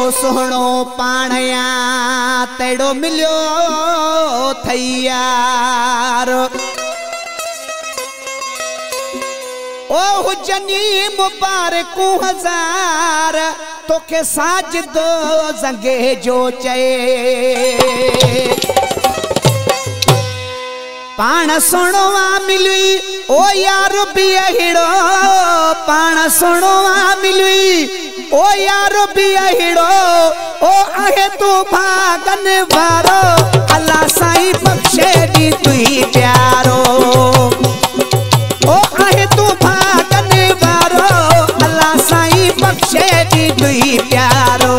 सोहणो पाणया तेड़ो मिलियो थैयार ओ हुजनी मुबारकू हजार तोखे साजदो जंगे जो चए पाण सुणवा मिली ओ यार भी अहिड़ो पाण सुणवा मिली ओ यार भी अहिड़ो ओ आहे तू भागन वारो अल्लाह साईं बख्शे दी तुई प्यारो ओ आहे तू भागन वारो अल्लाह साईं बख्शे दी तुई प्यारो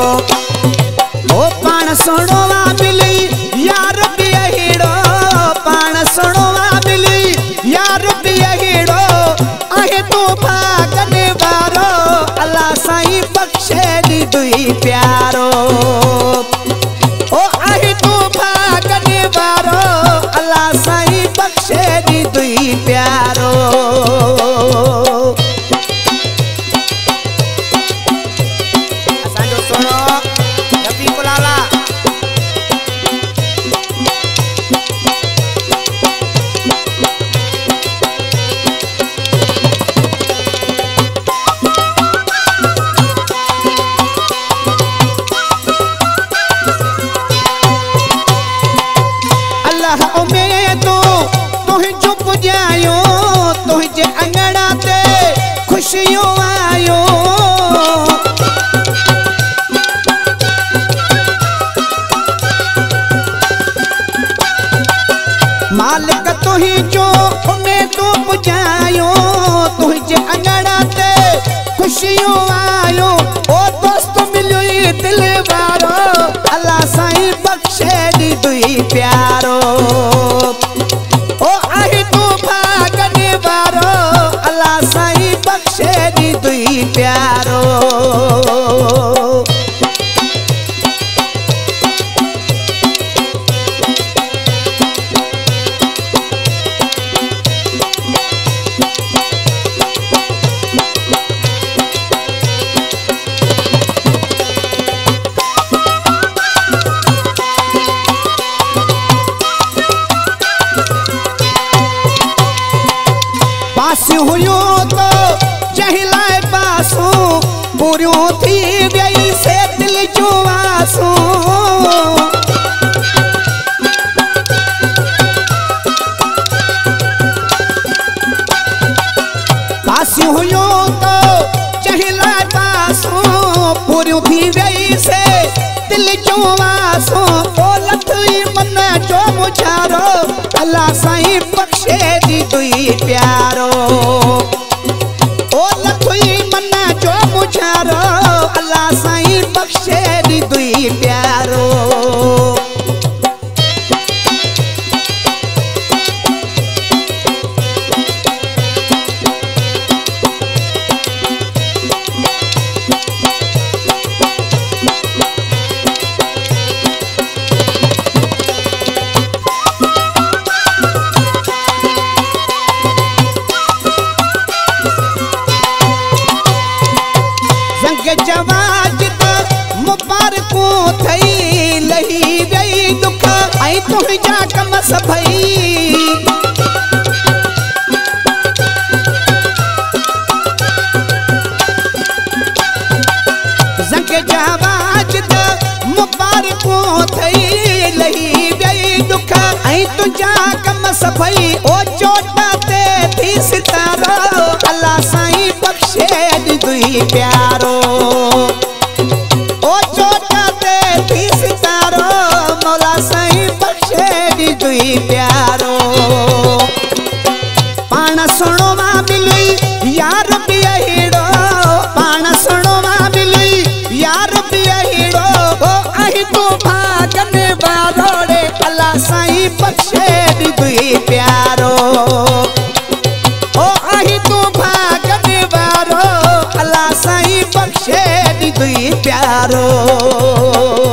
ओ पाण सुणवा मिली यार भी अहिड़ो पाण सुणवा मिली यार भी अहिड़ो आहे तू भागन वारो अल्लाह साईं बख्शे दी तुई प्यारो ओ आहे तू भागन वारो अल्लाह साईं बख्शे दी तुई प्यारो असांजो सोनो रफ़ीक लाला तुझे अंगड़ा ते खुशियों आयो मालिक तुही जो उन्हें तू पुजायो तुझे अंगड़ा ते खुशियों आयो ओ दोस्त मिलो दिल वारो अल्लाह साईं बख्शे दी तुई प्यारो ओ आहे तू भागन वारो अल्लाह साईं बख्शे दी तुई प्यारो हुयो तो जहिलाए पासो पूरो थी गई से दिल जो आसो पास हुयो तो जहिलाए पासो पूरो थी गई से दिल जो आसो ओ लथई मन जो मुझारो अल्लाह साईं बख्शे दी तुई प्यारो ओ लथई मन जो मुझारो अल्लाह साईं बख्शे दी तुई प्यारो जवाजिद मुबारकू थई लही गई दुख आई तुझा कम सभई जंग जवाजिद मुबारकू थई लही गई दुख आई तुझा कम सभई ओ चोटा ते थी सितारो अल्लाह साईं बख्शे दी तुई प्यारो ओ चोटा ते थी सितारो मौला साईं बख्शे दी तुई प्यारो पाण सुणवा मिली यार भी अहिड़ो पाण सुणवा मिली यार भी अहिड़ो ओ आई तू भागन वारो रे अल्लाह साईं बख्शे दी तुई प्यारो ओ आई तू भागन वारो अल्लाह साईं बख्शे दी तुई प्यारो